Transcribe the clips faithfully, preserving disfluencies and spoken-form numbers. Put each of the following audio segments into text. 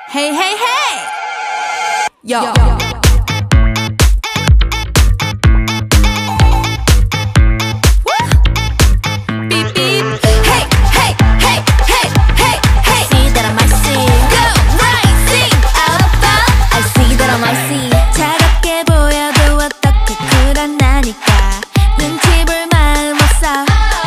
Hey, hey, hey! Yo. Yo. Beep, beep. Hey, hey, hey, hey, hey, hey. See that I might see. Go, rising above. I see that I might see. 차갑게 보여도 어떻게 쿨한 나니까 눈치 볼 마음 없어.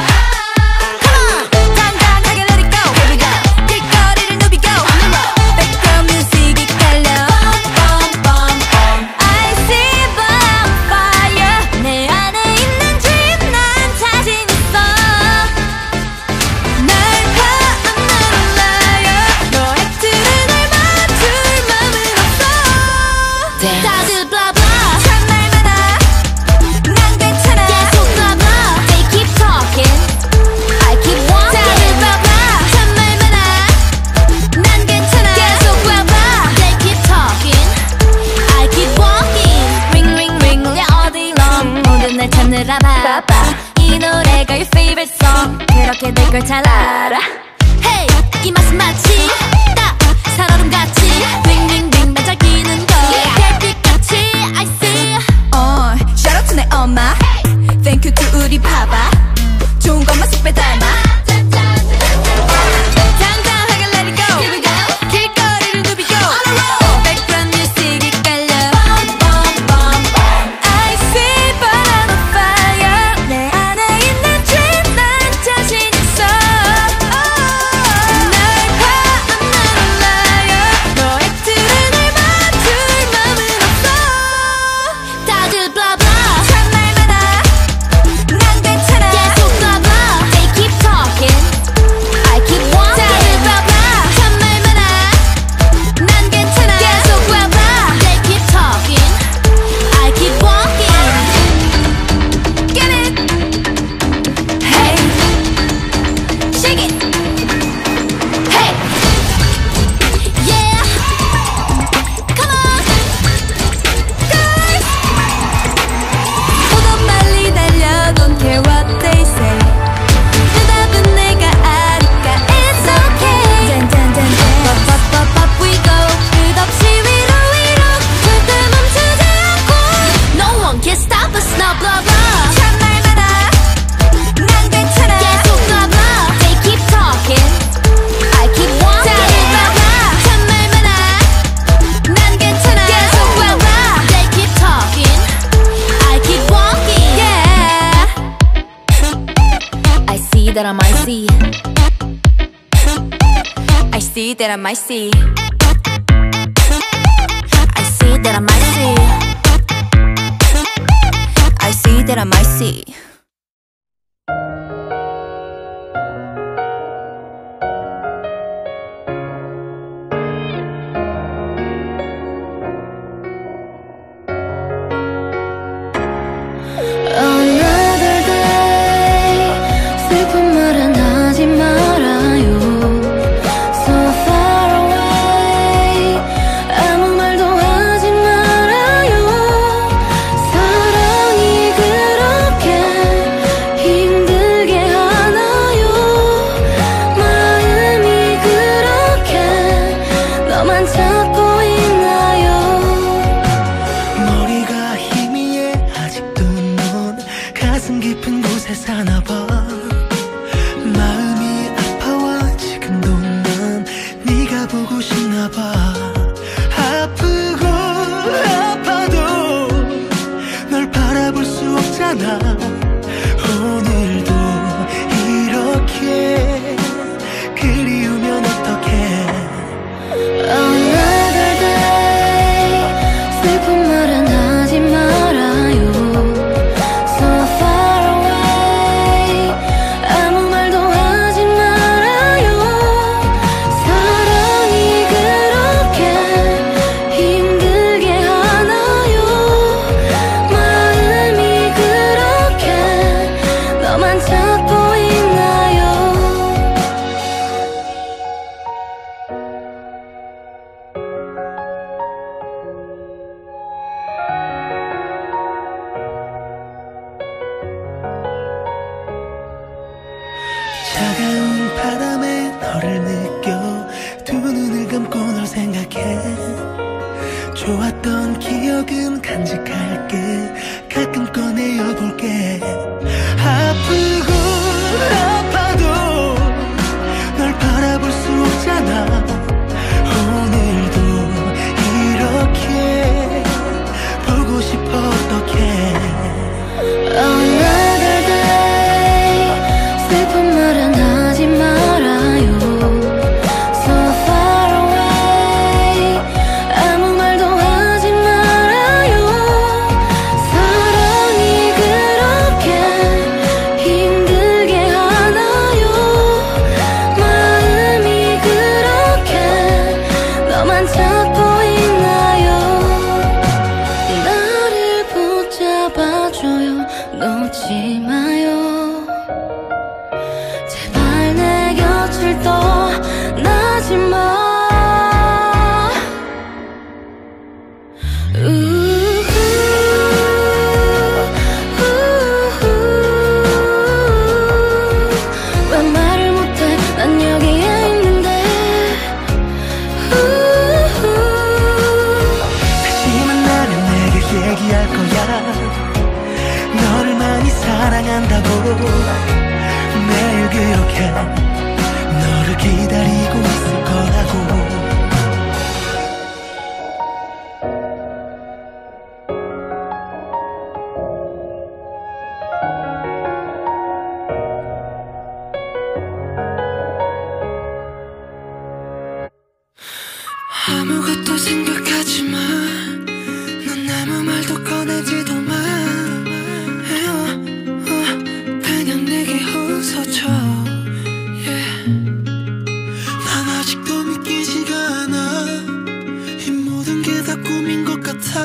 다들 blah blah 참 말 많아 난 괜찮아 계속 blah blah They keep talking I keep walking 다들 blah blah 참 말 많아 난 괜찮아 계속 blah blah They keep talking I keep walking Ring ring ring 울려 all day long 모든 날 찾느라 바빠 이 노래가 your favorite song 그렇게 될 걸 잘 알아 Hey 이 맛은 마치 딱 살얼음같이 ring ring ring 반짝이는 거 I see. 어, shout out to 내 엄마. Thank you to 우리 파파. 좋은 것만 쏙 빼닮아. 당당하게 let it go. Here we go. 길거리를 누비고. On a roll. Background music이 깔려. I see but I'm on fire. 내 안에 있는 dream 난 자신 있어. 날 봐, I'm not a liar. 너의 틀을 날 맞출 맘은 없어. 다들 blah blah 참 말 많아 난 괜찮아 계속 blah blah They keep talking I keep walking 다들 blah blah 참 말 많아 난 괜찮아 계속 blah blah They keep talking I keep walking Get it Hey Shake it Hey Yeah Come on Guys 보던 빨리 달려 Don't care what they say 대답은 내가 아니까 It's okay 짠짠짠짠 Up up up up we go 끝없이 위로 위로 절대 멈추지 않고 No one can stop us now blah blah 참 말 많아 난 괜찮아 계속 blah blah They keep talking I keep walking 다들 blah blah 참 말 많아 난 괜찮아 계속 blah blah They keep talking I keep walking yeah I see that I might see I see that I might see I see that I might see I see that I might see Another day 슬픈 말은 하지 말아요 So far away 아무 말도 하지 말아요 사랑이 그렇게 힘들게 하나요 마음이 그렇게 너만 찾고 있나요 머리가 희미해 아직도 넌 가슴 깊은 곳에 사나봐 마음이 아파와 지금도 난 네가 보고 싶나봐 아프고 아파도 널 바라볼 수 없잖아 오늘도 이렇게 그리우면 어떡해 Another day 슬픈 말은 하지 말아요 So far away 아무 말도 하지 말아요 사랑이 그렇게 기억은 간직할게. 가끔 꺼내어 볼게. 아프고 아파도 널 바라볼 수 없잖아. 오늘도 이렇게 보고 싶어. 어떡해. Another day 슬픈 말은 하지 말아요. So far away 아무 말도 하지 말아요. 사랑이 그렇게 힘들게 하나요. 마음이 그렇게 너만 찾고 있나요. 나를 붙잡아줘요. 놓지 마요. 제발 내 곁을 떠나지 마. 우후, 우후. 왜 말을 못해. 난 여기에 있는데. 우후. 다시 만나면 내게 얘기할 거야. 너를 많이 사랑한다고. 매일 그렇게 너를 기다리고 있을 거라고. 아무것도 생각하지 마. 넌 아무 말도 꺼내지도 마. 그냥 내게 웃어줘. yeah. 난 아직도 믿기지가 않아. 이 모든 게 다 꿈인 것 같아.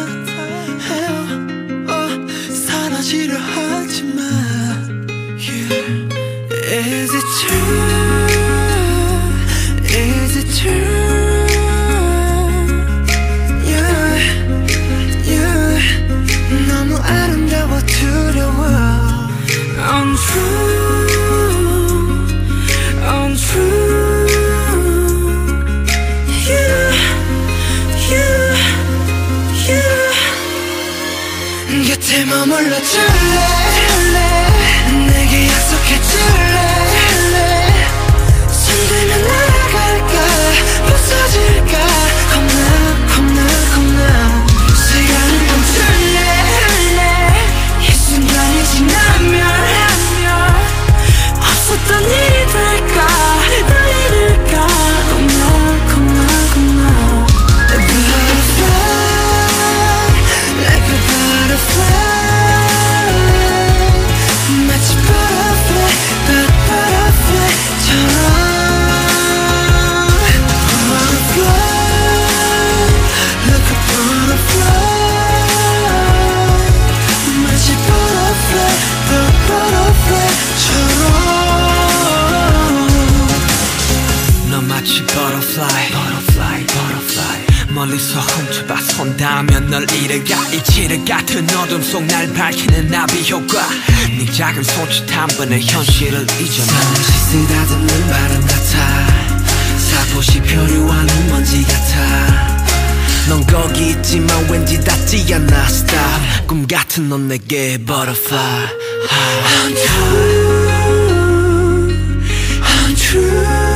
oh, 사라지려 하지 마. yeah. Is it true? Is it true? yeah. yeah. 너무 아름다워 두려워. Untrue, untrue. Yeah, yeah, yeah. 곁에 머물러 줄래. 내게 약속해 줄래. 손들면 날아갈까 부서질까. 겁나 겁나 겁나. 시간을 멈출래. 이 순간이 지나면 없었던 일이 될까. 날 잃을까. 겁나 겁나 겁나. A butterfly, like a butterfly. 마치 butterfly, but butterfly처럼. Butterfly, like a butterfly. 마치 butterfly, but butterfly처럼. 너 마치 butterfly, butterfly, butterfly. 멀리서 훔쳐봐선 닿으면 널 잃어가. 이치를 같은 어둠 속 날 밝히는 나비 효과. 네 작은 손짓 한 번에 현실을 잊어놔. 잠시 쓰다듬는 바람 같아. 살포시 표류하는 먼지 같아. 넌 거기 있지만 왠지 닿지 않아. Stop. 꿈 같은 넌 내게 butterfly. Untrue, untrue.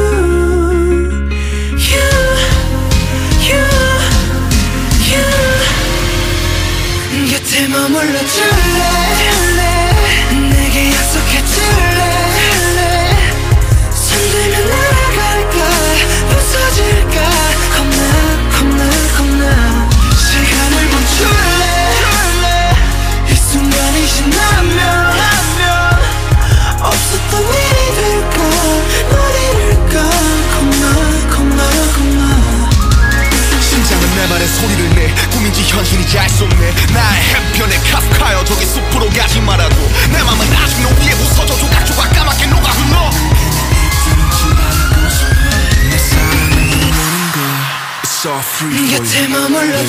곁에 머물러 줄래. 내게 약속해 줄래. 손들면 날아갈까 부서질까. 겁나 겁나 겁나. 시간을 멈출래. 이 순간이 지나면 없었던 일이 될까. 널 잃을까. 겁나 겁나 겁나. 심장은 내 말에 소리를 내. 꿈인지 현실인지 알 수 없네. 나의 해변에 카프카여. 저기 숲으로 가지 말아도. 내 맘은 아직 너 위에 부서져. 조각조각 까맣게 녹아 흘러. 내 사랑을 원하는 걸 It's all free for you. 곁에 머물러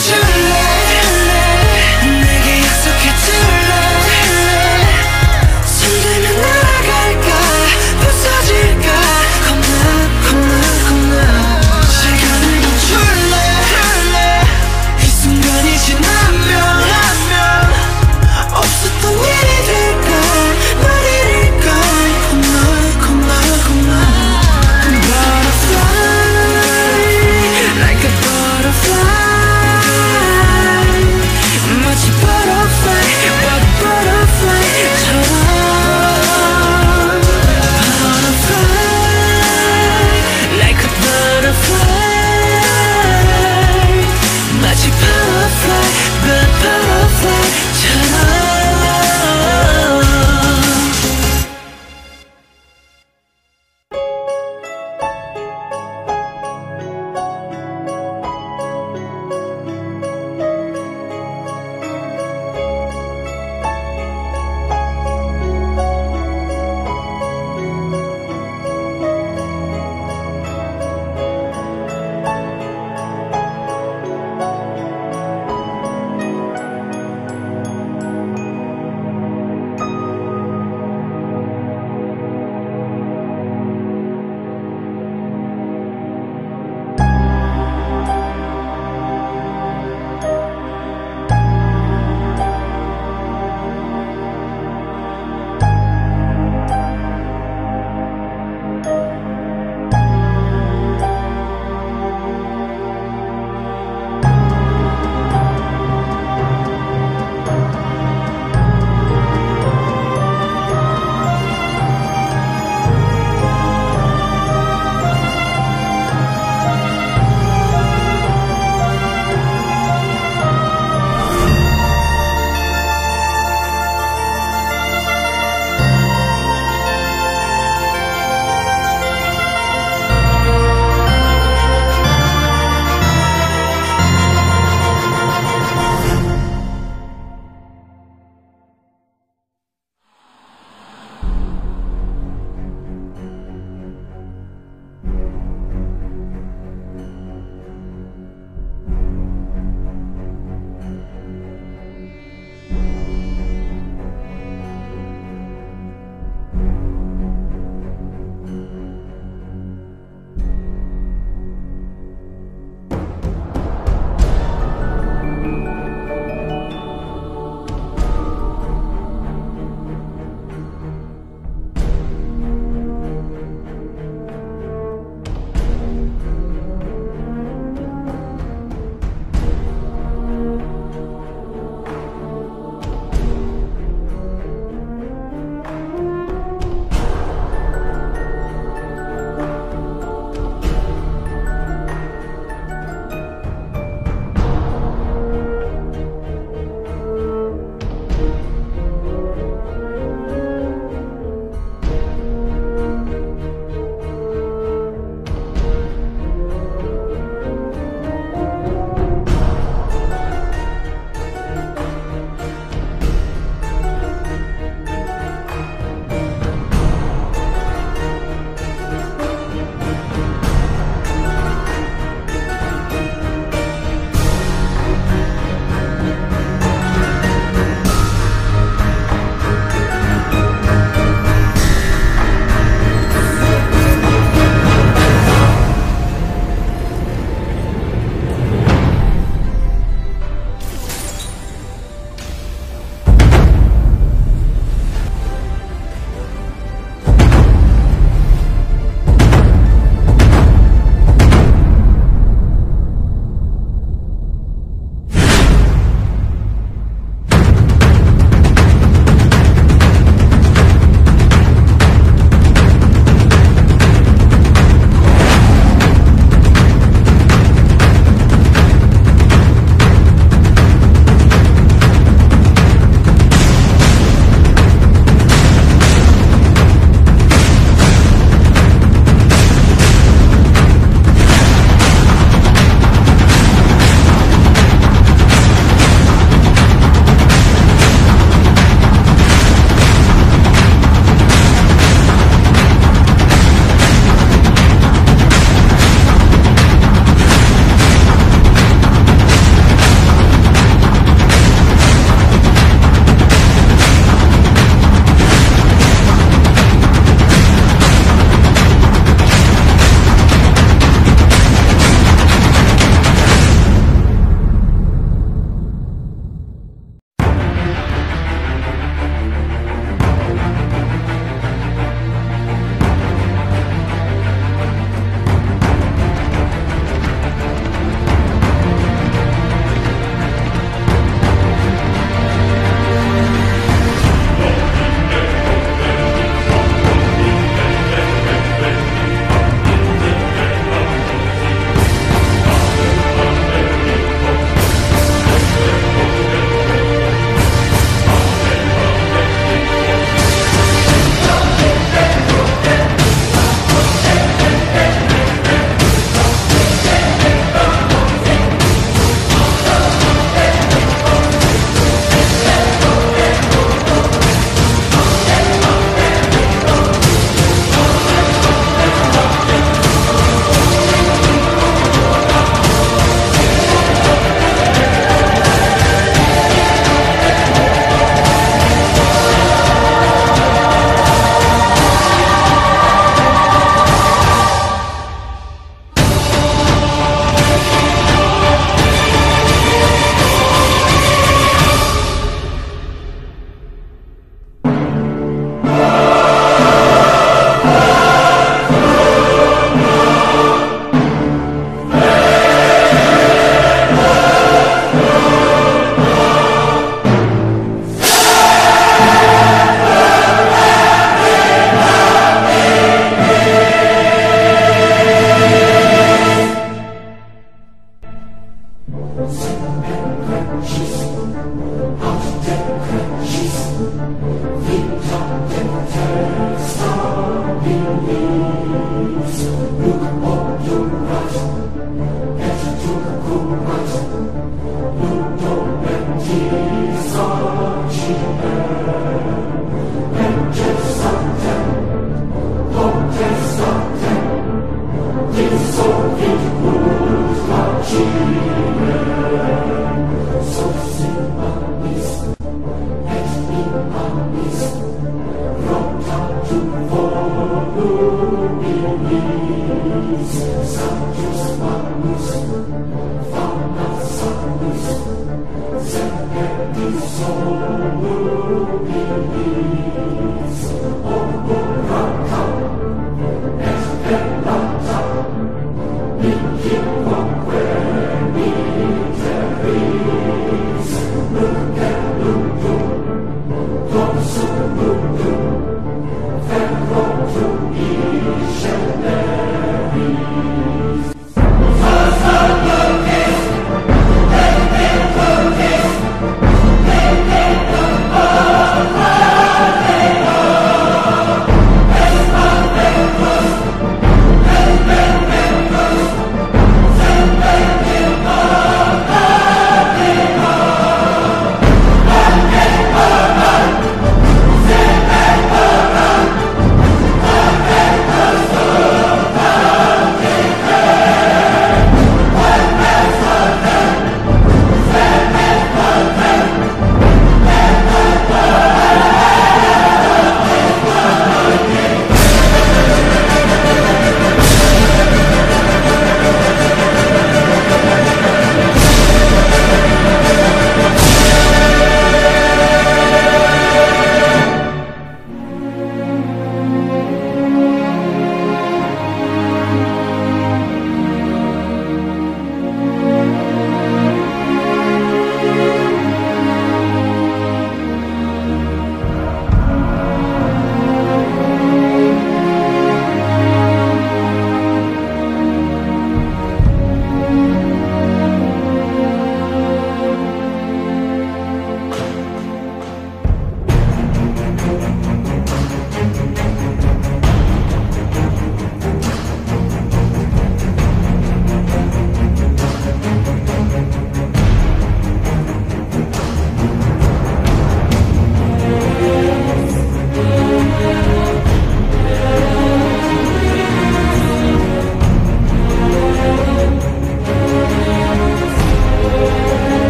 줄래. 내게 약속해 줄래. 손들면 날아갈까 부서질까. 겁나 겁나 겁나. 시간을 멈출래. 이 순간이 지나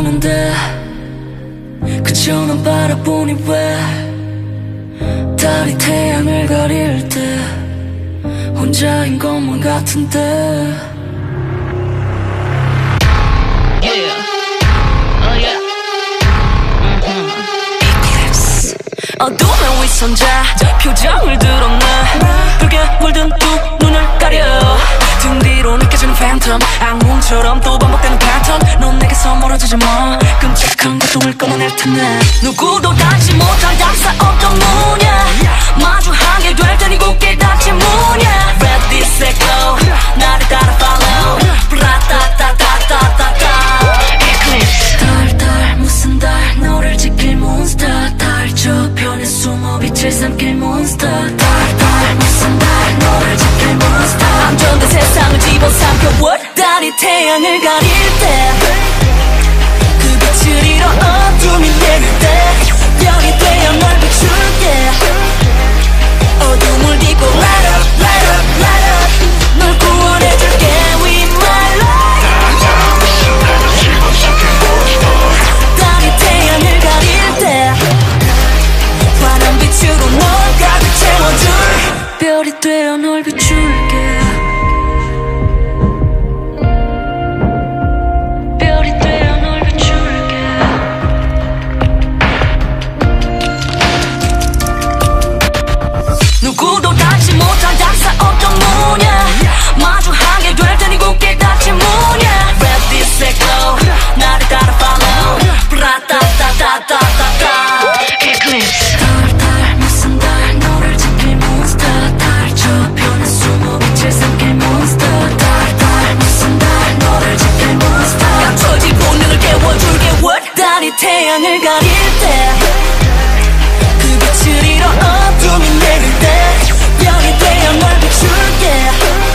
오는데 그저 넌 바라보니 왜 달이 태양을 가릴 때 혼자인 것만 같은데 Yeah. Oh yeah. Eclipse. 어둠의 위선자 표정을 드러내 붉게 물든 두 눈을 가려 등 뒤로 느껴지는 팬텀 악몽처럼 또 반복되는 패턴 넌 내게서 멀어지지 마 끔찍한 고통을 끊어낼 테네 누구도 닿지 못한 답사 없던 문이야 마주하게 될 테니 굳게 닫힌 문이야 Red this echo 나를 따라 follow 브라따따따따따따 Eclipse. 달, 달, 무슨 달 너를 지킬 몬스터 달 저편에 숨어 빛을 삼킬 몬스터 달, 달, 무슨 달 너를 지킬 몬스터 안전된 세상을 집어삼켜 what 달이 태양을 가릴 때 그 빛을 잃어 어둠이 내릴 때 별이 되어 널 비출게 어둠을 딛고 light up, light up, light up 널 구원해줄게 with my light 달이 태양을 가릴 때 환한 빛으로 널 가득 채워줄 별이 되어 널 비출게 별이 되어 널 비출게 누구도 닿지 못한 답사 없던 문이야 마주하게 될 테니 굳게 닫힌 문이야 Red this echo 나를 따라 follow 브라따따따따따따 Eclipse. 달, 달, 무슨 달 너를 지킬 몬스터 달 저편에 숨어 빛을 삼킬 몬스터 달, 달, 무슨 달 너를 지킬 몬스터 감춰진 본능을 깨워줄게 what 달이 태양을 가릴 때 그 빛을 잃어 어둠이 내릴 때 별이 되어 널 비출게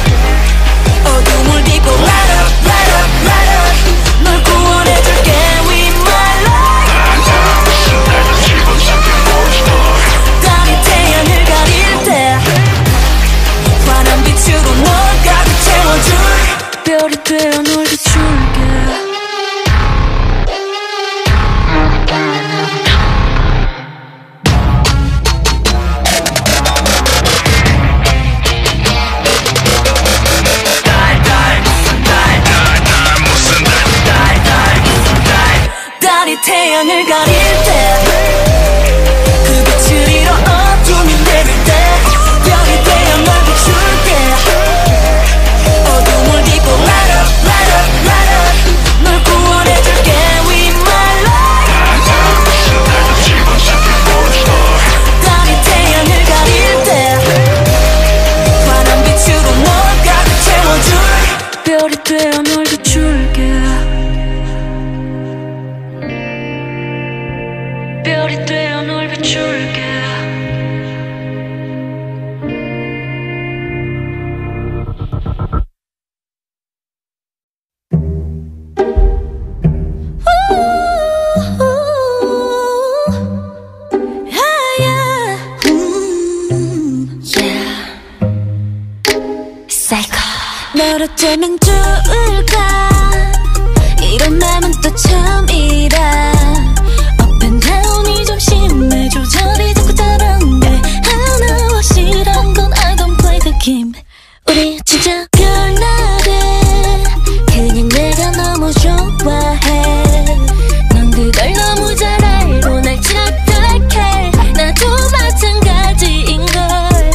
어둠을 딛고 light up, light up, light up 널 구원해줄게 with my light 달이 태양을 가릴 때 환한 빛으로 널 가득 채워줄 별이 되어 널 비출게 달이 태양을 가릴 때 그 빛을 잃어 어둠이 내릴 때 별이 되어 널 비출게 어둠을 딛고 light up, light up, light up 널 구원해줄게 with my light 달이 태양을 가릴 때 환한 빛으로 널 가득 채워줄 별이 되어 널 비출게 별이 되어 널 비출게 널 어쩌면 좋을까 이런 맘은 또 처음이라 Up and down이 좀 심해 조절이 자꾸 다른데 하나와 싫은 건 I don't play the game 우리 진짜 별나래 그냥 내가 너무 좋아해 넌 그걸 너무 잘 알고 날 착각해 나도 마찬가지인걸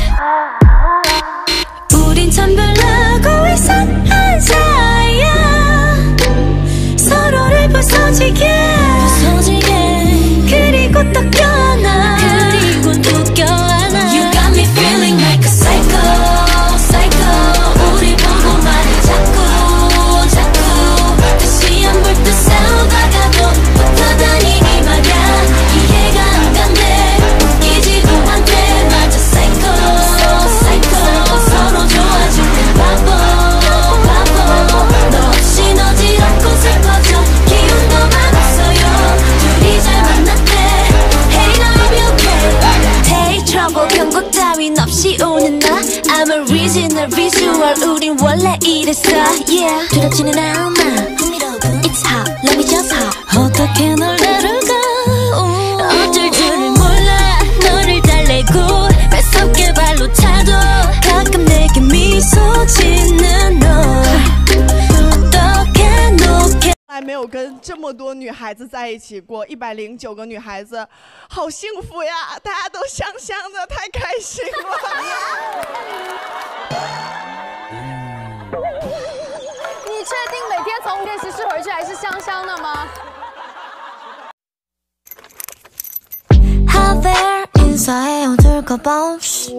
우린 참 별나고 이상한 사이야 서로를 부서지게 부서지게 그리고 또 껴안아 그리고 또 껴안아 You got me feeling like a psycho psycho 우리 보고 말을 자꾸 자꾸 다시 안 볼 듯 싸우다가도 붙어 다니니 말야 이해가 안 간대 웃기지도 않대 맞아 psycho psycho 서로 좋아질 땐 바보 바보 너 없이 너지럽고 슬퍼져 기운도 많았어요 둘이 잘 만났대 Hey love you okay Take trouble 경고 따윈 없이 오는 나 I'm a original visual 우린 원래 이랬어 Yeah 두렵지는 않아 It's hot let me just hop 跟这么多女孩子在一起过，一百零九个女孩子，好幸福呀！大家都香香的，太开心了。 你确定每天从练习室回去还是香香的吗？ 인사해요 둘까봐 없이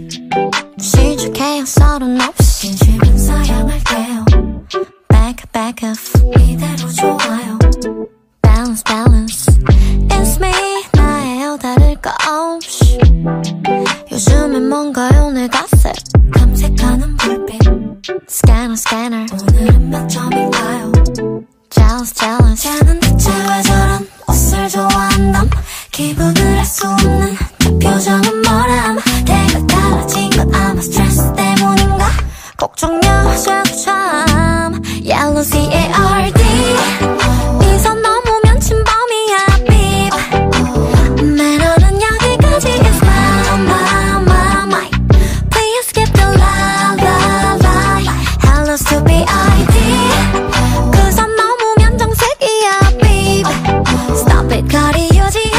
시작해요 서른 없이 진심은 사양할게요 Back back off 이대로 좋아요 Balance balance It's me 나예요 다를 거 없이 요즘엔 뭔가요 내 갓색 탐색하는 불빛 Scanner scanner 오늘은 몇 점인가요 Jealous jealous 쟤는 대체 왜 저런 옷을 좋아한담 기분을 알 수 없는 내 표정은 뭐람 내가 달라진 건 아마 스트레스 때문인가 걱정여셔도 참 Yellow C A R D 이 선 넘으면 침범이야 beep 매너는 여기까지 is my my my my Please skip the la la la Hello stupid I D 그 선 넘으면 정색이야 beep Stop it 거리 유지해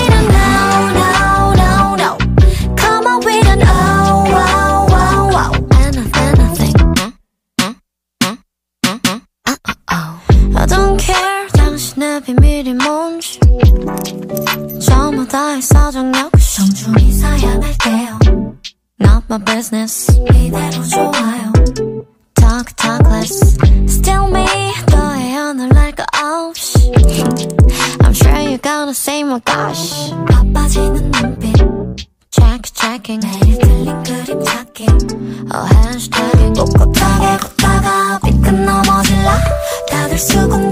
내 비밀이 뭔지 저마다의 사정 역시 정중히 사양할게요 Not my business 이대로 좋아요 Talk talk less Still me 너의 오늘 날 거 없이 I'm sure you're gonna say my gosh 바빠지는 눈빛 Check checking 매일 틀린 그림 찾기 Oh hashtagging 꼿꼿하게 걷다가 삐끗 넘어질라 다들 수긍